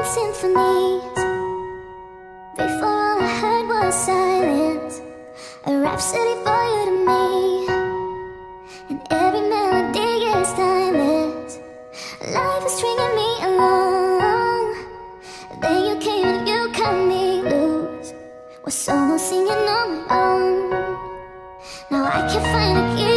symphonies. Before all I heard was silence, a rhapsody for you to me. And every melody is timeless. Life is stringing me along. Then you came and you cut me loose. Was solo singing on my own. Now I can't find a key